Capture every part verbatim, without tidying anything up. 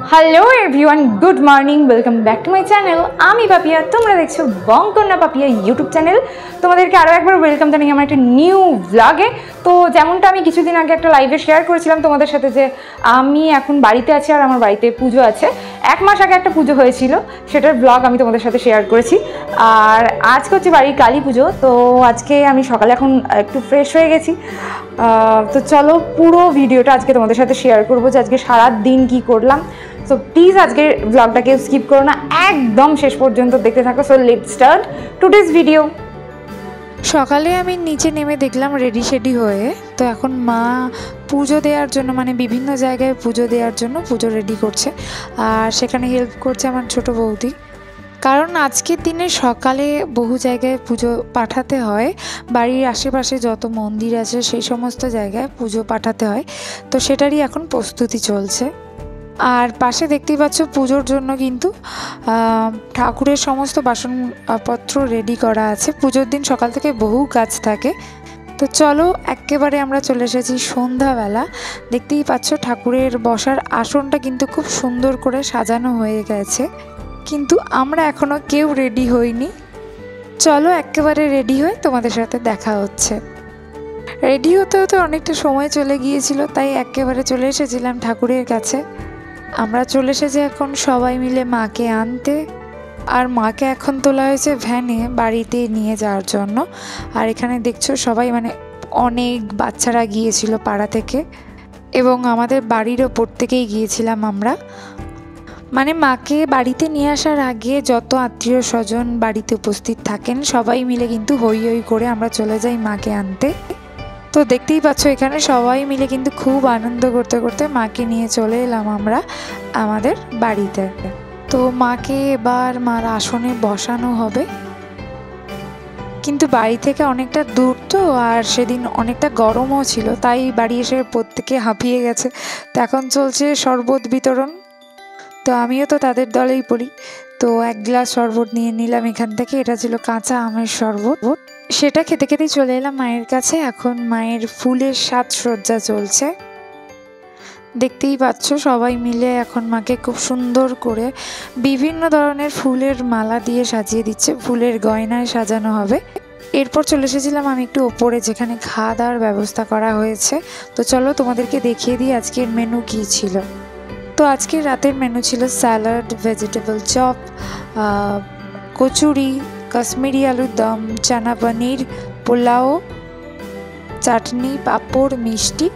Hello everyone, good morning, welcome back to my channel. আমি পাপিয়া, তোমরা দেখছো বংকন্যা পাপিয়া ইউটিউব চ্যানেল। তোমাদেরকে আরও একবার ওয়েলকাম জানাই আমার একটা নিউ ব্লগে। তো যেমনটা আমি কিছুদিন আগে একটা লাইভে শেয়ার করেছিলাম তোমাদের সাথে যে আমি এখন বাড়িতে আছি আর আমার বাড়িতে পুজো আছে। এক মাস আগে একটা পুজো হয়েছিল, সেটার ব্লগ আমি তোমাদের সাথে শেয়ার করেছি। আর আজকে হচ্ছে বাড়ির কালী পুজো। তো আজকে আমি সকালে এখন একটু ফ্রেশ হয়ে গেছি। তো চলো পুরো ভিডিওটা আজকে তোমাদের সাথে শেয়ার করবো যে আজকে সারা দিন কী করলাম। সো প্লিজ আজকের ব্লগটাকে স্কিপ করো না, একদম শেষ পর্যন্ত দেখতে থাকো। So let's start today's video. সকালে আমি নিচে নেমে দেখলাম রেডি শেডি হয়ে, তো এখন মা পুজো দেওয়ার জন্য মানে বিভিন্ন জায়গায় পুজো দেওয়ার জন্য পুজো রেডি করছে, আর সেখানে হেল্প করছে আমার ছোট বৌদি। কারণ আজকের দিনে সকালে বহু জায়গায় পুজো পাঠাতে হয়, বাড়ির আশেপাশে যত মন্দির আছে সেই সমস্ত জায়গায় পুজো পাঠাতে হয়, তো সেটারই এখন প্রস্তুতি চলছে। আর পাশে দেখতেই পাচ্ছ পুজোর জন্য কিন্তু ঠাকুরের সমস্ত বাসনপত্র রেডি করা আছে। পুজোর দিন সকাল থেকে বহু কাজ থাকে। তো চলো একেবারে আমরা চলে এসেছি সন্ধ্যাবেলা। দেখতেই পাচ্ছ ঠাকুরের বসার আসনটা কিন্তু খুব সুন্দর করে সাজানো হয়ে গেছে, কিন্তু আমরা এখনও কেউ রেডি হইনি। চলো একেবারে রেডি হয়ে তোমাদের সাথে দেখা হচ্ছে। রেডি হতে হতে অনেকটা সময় চলে গিয়েছিল, তাই একেবারে চলে এসেছিলাম ঠাকুরের কাছে। আমরা চলে এসেছি এখন সবাই মিলে মাকে আনতে, আর মাকে এখন তোলা হয়েছে ভ্যানে বাড়িতে নিয়ে যাওয়ার জন্য। আর এখানে দেখছো সবাই মানে অনেক বাচ্চারা গিয়েছিল পাড়া থেকে, এবং আমাদের বাড়িরও প্রত্যেকেই গিয়েছিলাম আমরা। মানে মাকে বাড়িতে নিয়ে আসার আগে যত আত্মীয় স্বজন বাড়িতে উপস্থিত থাকেন সবাই মিলে কিন্তু হই হই করে আমরা চলে যাই মাকে আনতে। তো দেখতেই পাচ্ছ এখানে সবাই মিলে কিন্তু খুব আনন্দ করতে করতে মাকে নিয়ে চলে এলাম আমরা আমাদের বাড়িতে। তো মাকে এবার মার আসনে বসানো হবে, কিন্তু বাড়ি থেকে অনেকটা দূর তো, আর সেদিন অনেকটা গরমও ছিল, তাই বাড়ি এসে প্রত্যেকে হাঁপিয়ে গেছে। তো এখন চলছে শরবত বিতরণ। তো আমিও তো তাদের দলেই পড়ি, তো এক গ্লাস শরবত নিয়ে নিলাম এখান থেকে। এটা ছিল কাঁচা আমের শরবত, সেটা খেতে খেতেই চলে এলাম মায়ের কাছে। এখন মায়ের ফুলের সাজসজ্জা চলছে, দেখতেই পাচ্ছ সবাই মিলে এখন মাকে খুব সুন্দর করে বিভিন্ন ধরনের ফুলের মালা দিয়ে সাজিয়ে দিচ্ছে, ফুলের গয়নায় সাজানো হবে। এরপর চলে এসেছিলাম আমি একটু ওপরে, যেখানে খাওয়া দাওয়ার ব্যবস্থা করা হয়েছে। তো চলো তোমাদেরকে দেখিয়ে দিই আজকের মেনু কী ছিল। তো আজকের রাতের মেনু ছিল salad, vegetable chop, kachori, Kashmiri আলুর দম, চানা পনির, পোলাও, চাটনি, পাঁপড়, মিষ্টি।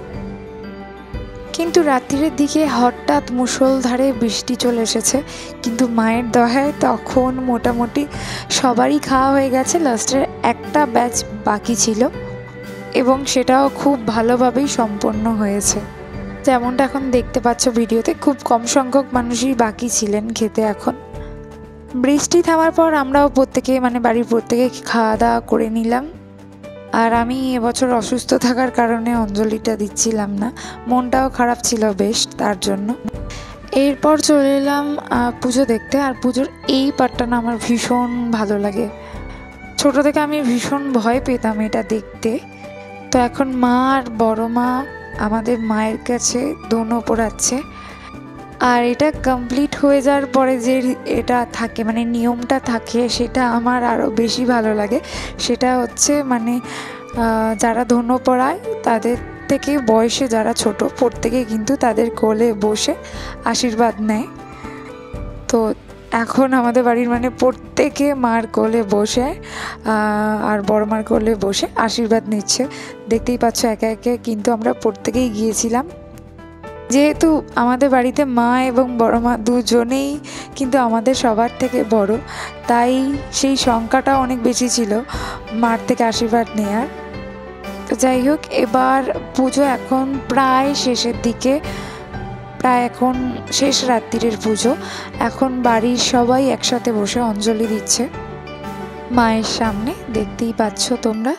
কিন্তু রাত্রির দিকে হঠাৎ মুষলধারে বৃষ্টি চলে এসেছে, কিন্তু মায়ের দয়ায় তখন মোটামুটি সবারই খাওয়া হয়ে গেছে। লাস্টের একটা ব্যাচ বাকি ছিল, এবং সেটাও খুব ভালোভাবেই সম্পন্ন হয়েছে। যেমনটা এখন দেখতে পাচ্ছ ভিডিওতে, খুব কম সংখ্যক মানুষই বাকি ছিলেন খেতে। এখন বৃষ্টি থামার পর আমরাও প্রত্যেকে মানে বাড়ির প্রত্যেকে খাওয়া দাওয়া করে নিলাম। আর আমি এবছর অসুস্থ থাকার কারণে অঞ্জলিটা দিচ্ছিলাম না, মনটাও খারাপ ছিল বেশ, তার জন্য। এরপর চলে এলাম পুজো দেখতে। আর পুজোর এই পার্টটা না আমার ভীষণ ভালো লাগে। ছোট থেকে আমি ভীষণ ভয় পেতাম এটা দেখতে। তো এখন মা আর বড় মা আমাদের মায়ের কাছে দোনো পড়াচ্ছে, আর এটা কমপ্লিট হয়ে যাওয়ার পরে যে এটা থাকে মানে নিয়মটা থাকে, সেটা আমার আরও বেশি ভালো লাগে। সেটা হচ্ছে মানে যারা ধনু পড়ায় তাদের থেকে বয়সে যারা ছোট প্রত্যেকে কিন্তু তাদের কোলে বসে আশীর্বাদ নেয়। তো এখন আমাদের বাড়ির মানে প্রত্যেকে মার কোলে বসে আর বড় মার কোলে বসে আশীর্বাদ নিচ্ছে। দেখতেই পাচ্ছ একে একে কিন্তু আমরা প্রত্যেকেই গিয়েছিলাম। যেহেতু আমাদের বাড়িতে মা এবং বড় মা দুজনেই কিন্তু আমাদের সবার থেকে বড়, তাই সেই সংখ্যাটা অনেক বেশি ছিল মার থেকে আশীর্বাদ নেওয়ার। তো যাই হোক, এবার পুজো এখন প্রায় শেষের দিকে, প্রায় এখন শেষ রাত্রির পুজো। এখন বাড়ির সবাই একসাথে বসে অঞ্জলি দিচ্ছে মায়ের সামনে। দেখতেই পাচ্ছ তোমরা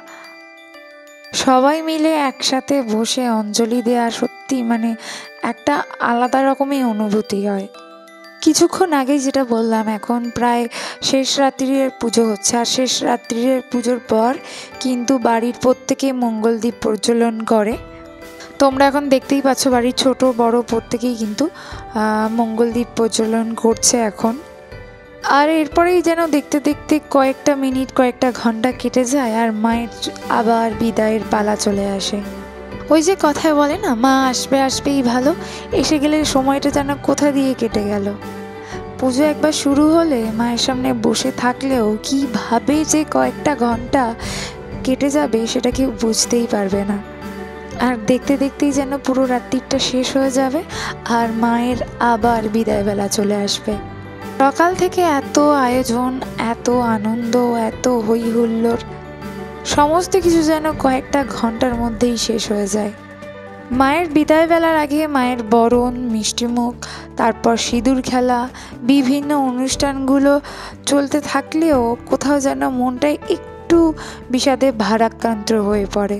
সবাই মিলে একসাথে বসে অঞ্জলি দেওয়া সত্যি মানে একটা আলাদা রকমই অনুভূতি হয়। কিছুক্ষণ আগেই যেটা বললাম, এখন প্রায় শেষ রাত্রির পুজো হচ্ছে, আর শেষ রাত্রির পুজোর পর কিন্তু বাড়ির প্রত্যেকে মঙ্গলদ্বীপ প্রজ্বলন করে। তো তোমরা এখন দেখতেই পাচ্ছ বাড়ির ছোট বড় প্রত্যেকেই কিন্তু মঙ্গলদ্বীপ প্রজ্বলন করছে এখন। আর এরপরেই যেন দেখতে দেখতে কয়েকটা মিনিট কয়েকটা ঘন্টা কেটে যায় আর মায়ের আবার বিদায়ের পালা চলে আসে। ওই যে কথায় বলে না, মা আসবে আসবেই ভালো, এসে গেলে সময়টা যেন কোথা দিয়ে কেটে গেল। পুজো একবার শুরু হলে মায়ের সামনে বসে থাকলেও কীভাবে যে কয়েকটা ঘন্টা কেটে যাবে সেটা কেউ বুঝতেই পারবে না। আর দেখতে দেখতেই যেন পুরো রাত্রিটা শেষ হয়ে যাবে আর মায়ের আবার বিদায়বেলা চলে আসবে। সকাল থেকে এত আয়োজন, এত আনন্দ, এত হই হুল্লোড়, সমস্ত কিছু যেন কয়েকটা ঘন্টার মধ্যেই শেষ হয়ে যায়। মায়ের বিদায়বেলার আগে মায়ের বরণ, মিষ্টিমুখ, তারপর সিঁদুর খেলা, বিভিন্ন অনুষ্ঠানগুলো চলতে থাকলেও কোথাও যেন মনটাই একটু বিষাদে ভারাক্রান্ত হয়ে পড়ে।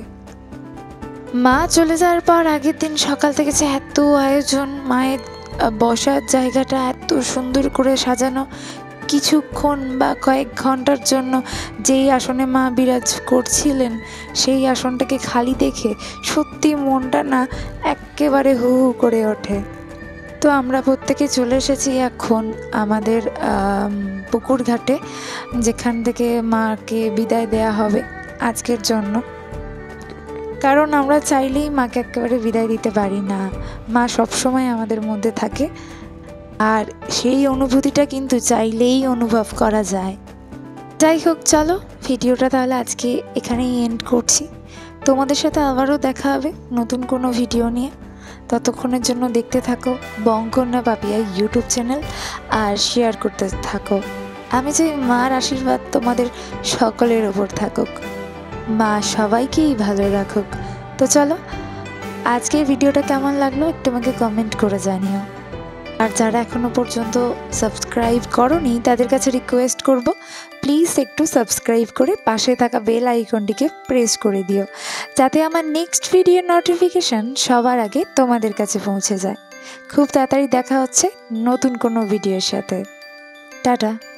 মা চলে যাওয়ার পর আগের দিন সকাল থেকে যে এত আয়োজন, মায়ের বসার জায়গাটা এত সুন্দর করে সাজানো, কিছুক্ষণ বা কয়েক ঘন্টার জন্য যেই আসনে মা বিরাজ করছিলেন সেই আসনটাকে খালি দেখে সত্যি মনটা না একেবারে হু হু করে ওঠে। তো আমরা প্রত্যেকে চলে এসেছি এখন আমাদের পুকুর ঘাটে, যেখান থেকে মাকে বিদায় দেয়া হবে আজকের জন্য। কারণ আমরা চাইলেই মাকে একেবারে বিদায় দিতে পারি না, মা সবসময় আমাদের মধ্যে থাকে আর সেই অনুভূতিটা কিন্তু চাইলেই অনুভব করা যায়। যাই হোক, চলো ভিডিওটা তাহলে আজকে এখানেই এন্ড করছি। তোমাদের সাথে আবারও দেখা হবে নতুন কোনো ভিডিও নিয়ে। ততক্ষণের জন্য দেখতে থাকো বংকন্যা পাপিয়া ইউটিউব চ্যানেল আর শেয়ার করতে থাকো। আমি চাই মার আশীর্বাদ তোমাদের সকলের ওপর থাকুক, মা সবাইকেই ভালো রাখুক। তো চলো, আজকের ভিডিওটা কেমন লাগলো একটু আমাকে কমেন্ট করে জানিও। আর যারা এখনও পর্যন্ত সাবস্ক্রাইব করোনি তাদের কাছে রিকোয়েস্ট করব, প্লিজ একটু সাবস্ক্রাইব করে পাশে থাকা বেল আইকনটিকে প্রেস করে দিও, যাতে আমার নেক্সট ভিডিওর নোটিফিকেশান সবার আগে তোমাদের কাছে পৌঁছে যায়। খুব তাড়াতাড়ি দেখা হচ্ছে নতুন কোনো ভিডিওর সাথে। টাটা।